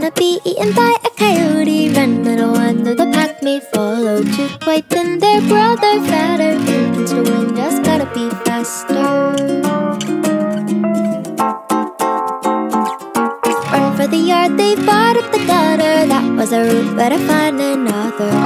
wanna be eaten by a coyote. Run, little one, though the pack may follow. Two quite thin, their brother fatter. Infants to win, just gotta be faster. Run for the yard, they fought up the gutter. That was a route, better find another.